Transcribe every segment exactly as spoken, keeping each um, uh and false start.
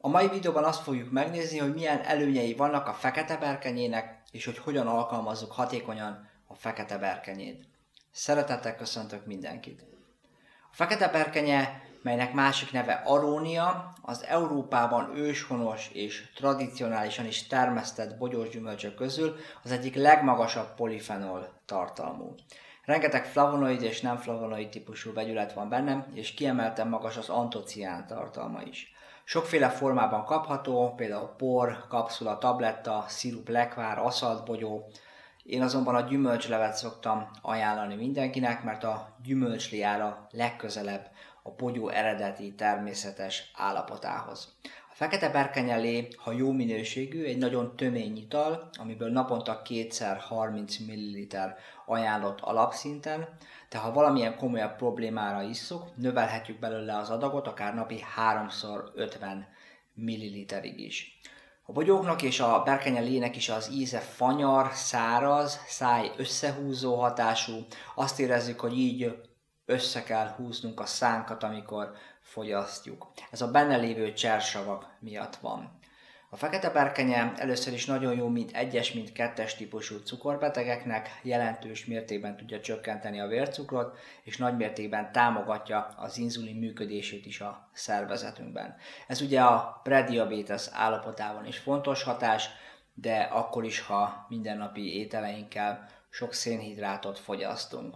A mai videóban azt fogjuk megnézni, hogy milyen előnyei vannak a fekete berkenyének, és hogy hogyan alkalmazzuk hatékonyan a fekete berkenyét. Szeretettel köszöntök mindenkit! A fekete berkenye, melynek másik neve arónia, az Európában őshonos és tradicionálisan is termesztett bogyósgyümölcsök közül az egyik legmagasabb polifenol tartalmú. Rengeteg flavonoid és nem flavonoid típusú vegyület van benne, és kiemelten magas az antocián tartalma is. Sokféle formában kapható, például por, kapszula, tabletta, szirup, lekvár, aszalt bogyó. Én azonban a gyümölcslevet szoktam ajánlani mindenkinek, mert a gyümölcslé áll a legközelebb a bogyó eredeti természetes állapotához. A fekete berkenyelé, ha jó minőségű, egy nagyon tömény ital, amiből naponta kétszer harminc milliliter ajánlott alapszinten, de ha valamilyen komolyabb problémára isszuk, növelhetjük belőle az adagot akár napi háromszor ötven milliliterig is. A bogyóknak és a berkenyelének is az íze fanyar, száraz, száj összehúzó hatású. Azt érezzük, hogy így össze kell húznunk a szánkat, amikor fogyasztjuk. Ez a benne lévő csersavak miatt van. A fekete berkenye először is nagyon jó mint egyes, mint kettes típusú cukorbetegeknek, jelentős mértékben tudja csökkenteni a vércukrot, és nagy mértékben támogatja az inzulin működését is a szervezetünkben. Ez ugye a prediabétesz állapotában is fontos hatás, de akkor is, ha mindennapi ételeinkkel sok szénhidrátot fogyasztunk.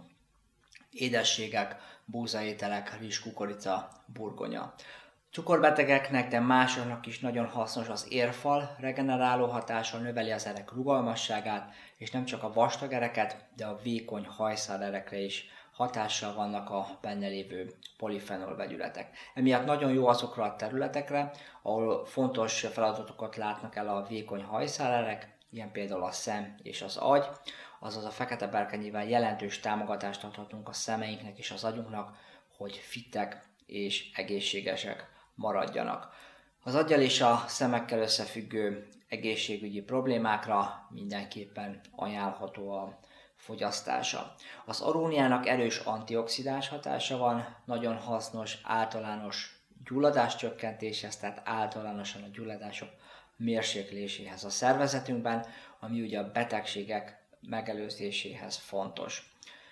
Édességek, búzaételek, rizs, kukorica, burgonya. Cukorbetegeknek, de másoknak is nagyon hasznos az érfal regeneráló hatása, növeli az erek rugalmasságát, és nem csak a vastag ereket, de a vékony hajszálerekre is hatással vannak a benne lévő polifenol vegyületek. Emiatt nagyon jó azokra a területekre, ahol fontos feladatokat látnak el a vékony hajszálerek, ilyen például a szem és az agy, azaz a fekete berkenyével jelentős támogatást adhatunk a szemeinknek és az agyunknak, hogy fittek és egészségesek maradjanak. Az aggyal és a szemekkel összefüggő egészségügyi problémákra mindenképpen ajánlható a fogyasztása. Az aróniának erős antioxidáns hatása van, nagyon hasznos általános gyulladás csökkentéshez, tehát általánosan a gyulladások mérsékléséhez a szervezetünkben, ami ugye a betegségek megelőzéséhez fontos.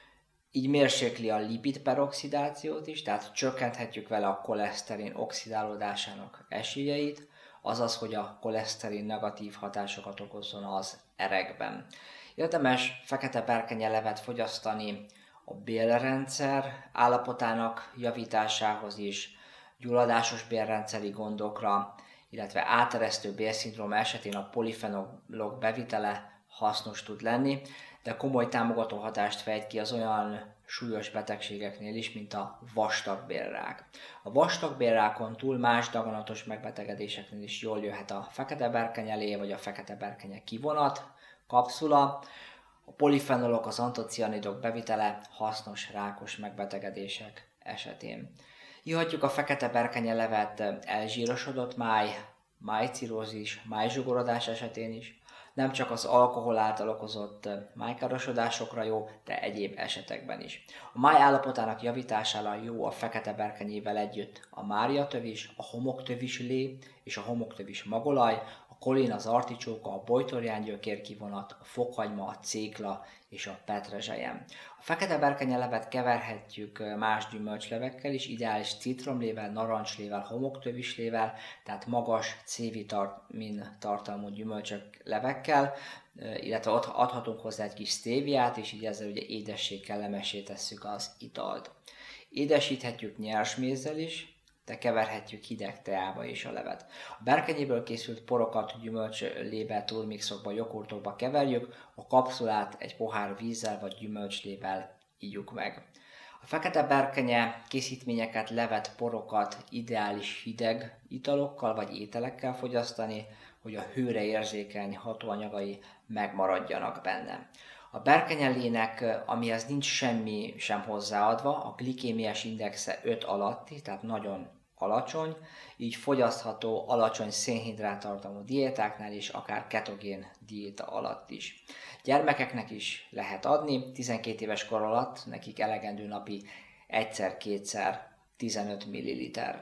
Így mérsékli a lipidperoxidációt is, tehát csökkenthetjük vele a koleszterin oxidálódásának esélyeit, azaz, hogy a koleszterin negatív hatásokat okozzon az erekben. Érdemes fekete berkenyelevet fogyasztani a bélrendszer állapotának javításához is, gyulladásos bélrendszeri gondokra, illetve áteresztő bélszindróma esetén a polifenolok bevitele hasznos tud lenni, de komoly támogató hatást fejt ki az olyan súlyos betegségeknél is, mint a vastagbélrák. A vastagbélrákon túl más daganatos megbetegedéseknél is jól jöhet a fekete berkenyelé, vagy a fekete berkenye kivonat, kapszula. A polifenolok, az antocianidok bevitele hasznos rákos megbetegedések esetén. Ihatjuk a fekete berkenyelevet elzsírosodott máj, májcirózis, májzsugorodás esetén is. Nem csak az alkohol által okozott májkárosodásokra jó, de egyéb esetekben is. A máj állapotának javítására jó a fekete berkenyével együtt a máriatövis, a homoktövislé és a homoktövis magolaj, a kolin, az articsóka, a bojtorjángyökér kivonat, a fokhagyma, a cékla és a petrezselyem. A fekete berkenyelevet keverhetjük más gyümölcslevekkel is, ideális citromlével, narancslével, homoktövislével, tehát magas C-vitamin tartalmú gyümölcsök levekkel, illetve adhatunk hozzá egy kis sztéviát, és így ezzel ugye édesség kellemessé tesszük az italt. Édesíthetjük nyers mézzel is, de keverhetjük hideg teába is a levet. A berkenyéből készült porokat gyümölcslébe, turmixokba, jogurtokba keverjük, a kapszulát egy pohár vízzel vagy gyümölcslével ígyuk meg. A fekete berkenye készítményeket, levet, porokat ideális hideg italokkal vagy ételekkel fogyasztani, hogy a hőre érzékeny hatóanyagai megmaradjanak benne. A berkenyelének, amihez nincs semmi sem hozzáadva, a glikémiás indexe öt alatti, tehát nagyon alacsony, így fogyasztható alacsony szénhidráttartalmú diétáknál is, akár ketogén diéta alatt is. Gyermekeknek is lehet adni, tizenkét éves kor alatt nekik elegendő napi egyszer-kétszer tizenöt milliliter. A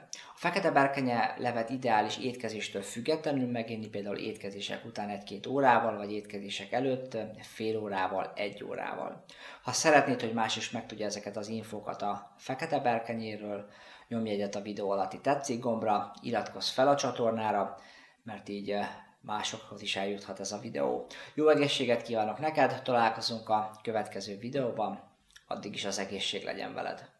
fekete berkenye levet ideális étkezéstől függetlenül meginni, például étkezések után egy-két órával, vagy étkezések előtt fél órával, egy órával. Ha szeretnéd, hogy más is megtudja ezeket az infókat a fekete berkenyéről, nyomj egyet a videó alatti tetszik gombra, iratkozz fel a csatornára, mert így másokhoz is eljuthat ez a videó. Jó egészséget kívánok neked, találkozunk a következő videóban, addig is az egészség legyen veled.